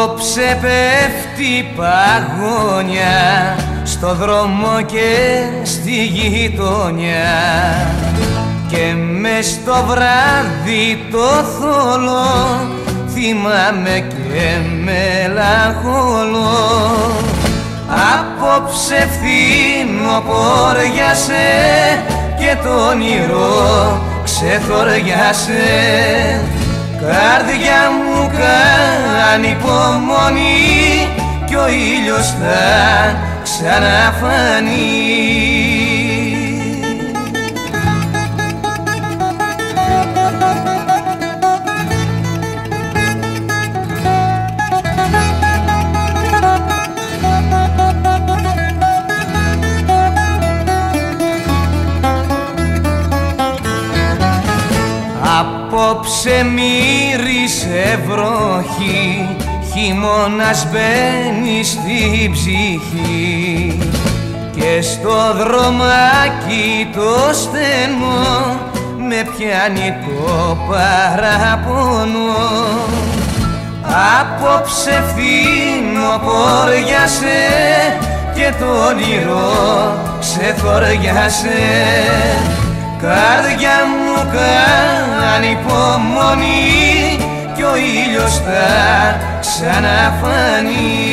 Απόψε πέφτει παγόνια στο δρόμο και στη γειτονιά και μες στο βράδυ το θολό θυμάμαι και μελαγχολώ. Απόψε φθινοποριάσε και το όνειρο ξεθοριάσε. Καρδιά μου κάνει υπομονή κι ο ήλιος θα ξαναφανεί. Απόψε μύρισε βροχή, χειμώνας μπαίνει στην ψυχή και στο δρομάκι το στενό με πιάνει το παραπονό. Απόψε φθινοποριάσε και το όνειρο ξεθοριάσε. Καρδιά μου κάνει υπομονή κι ο ήλιος θα ξαναφανεί.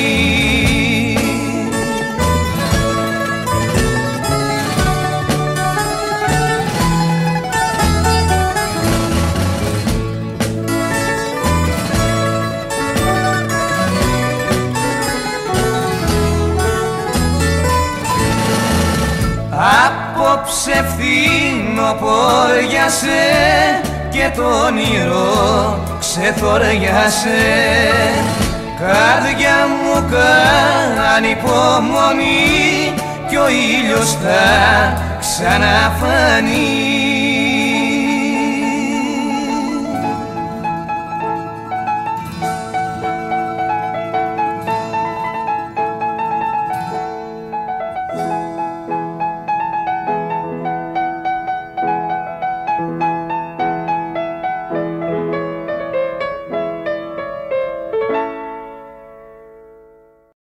Απόψε φθινοποριάσε και το όνειρο ξεθοριάσε. Καρδιά μου κάνει υπομονή κι ο ήλιος θα ξαναφανεί.